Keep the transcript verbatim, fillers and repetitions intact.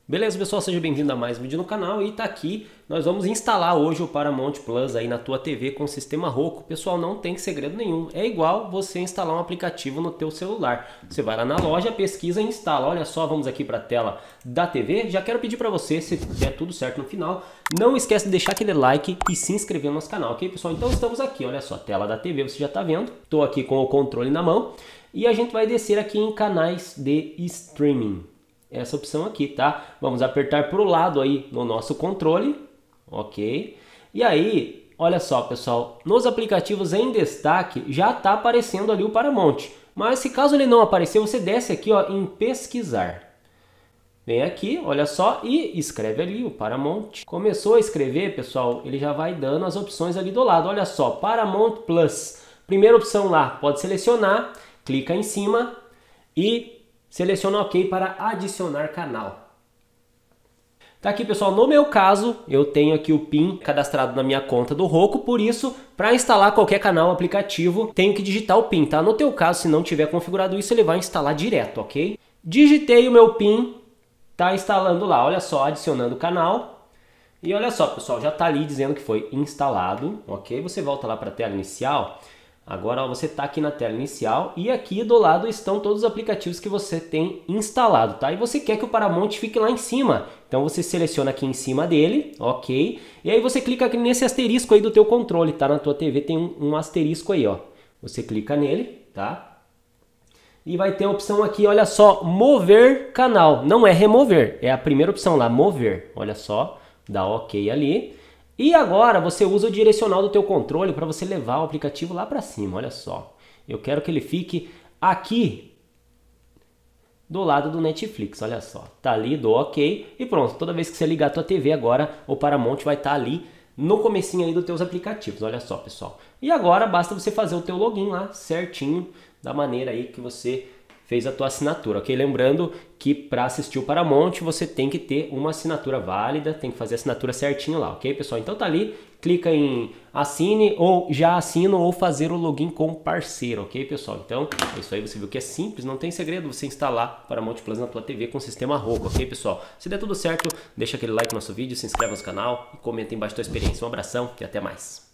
Beleza, pessoal? Seja bem-vindo a mais um vídeo no canal e tá aqui, nós vamos instalar hoje o Paramount Plus aí na tua T V com o sistema Roku. Pessoal, não tem segredo nenhum, é igual você instalar um aplicativo no teu celular. Você vai lá na loja, pesquisa e instala. Olha só, vamos aqui para a tela da T V. Já quero pedir para você, se der tudo certo no final, não esquece de deixar aquele like e se inscrever no nosso canal, ok, pessoal? Então estamos aqui, olha só, tela da T V, você já tá vendo. Tô aqui com o controle na mão e a gente vai descer aqui em canais de streaming. Essa opção aqui, tá? Vamos apertar para o lado aí no nosso controle, ok? E aí, olha só, pessoal, nos aplicativos em destaque já está aparecendo ali o Paramount. Mas se caso ele não aparecer, você desce aqui, ó, em pesquisar. Vem aqui, olha só, e escreve ali o Paramount. Começou a escrever, pessoal, ele já vai dando as opções ali do lado. Olha só, Paramount Plus. Primeira opção lá, pode selecionar, clica em cima e seleciona OK para adicionar canal. Tá aqui, pessoal, no meu caso, eu tenho aqui o PIN cadastrado na minha conta do Roku, por isso, para instalar qualquer canal aplicativo, tenho que digitar o PIN, tá? No teu caso, se não tiver configurado isso, ele vai instalar direto, ok? Digitei o meu PIN, tá instalando lá, olha só, adicionando o canal. E olha só, pessoal, já tá ali dizendo que foi instalado, ok? Você volta lá para a tela inicial. Agora ó, você está aqui na tela inicial e aqui do lado estão todos os aplicativos que você tem instalado, tá? E você quer que o Paramount fique lá em cima, então você seleciona aqui em cima dele, ok? E aí você clica aqui nesse asterisco aí do teu controle, tá? Na tua T V tem um, um asterisco aí, ó. Você clica nele, tá? E vai ter a opção aqui, olha só, mover canal. Não é remover, é a primeira opção lá, mover. Olha só, dá ok ali. E agora você usa o direcional do teu controle para você levar o aplicativo lá para cima, olha só. Eu quero que ele fique aqui do lado do Netflix, olha só. Tá ali, dou OK e pronto. Toda vez que você ligar a tua T V agora, o Paramount vai estar ali no comecinho aí dos teus aplicativos, olha só, pessoal. E agora basta você fazer o teu login lá certinho, da maneira aí que você fez a tua assinatura, ok? Lembrando que para assistir o Paramount você tem que ter uma assinatura válida, tem que fazer a assinatura certinho lá, ok, pessoal? Então tá ali, clica em assine ou já assino ou fazer o login com parceiro, ok, pessoal? Então é isso aí, você viu que é simples, não tem segredo você instalar Paramount Plus na tua T V com o sistema Roku, ok, pessoal? Se der tudo certo, deixa aquele like no nosso vídeo, se inscreve no canal e comenta embaixo a tua experiência. Um abração e até mais!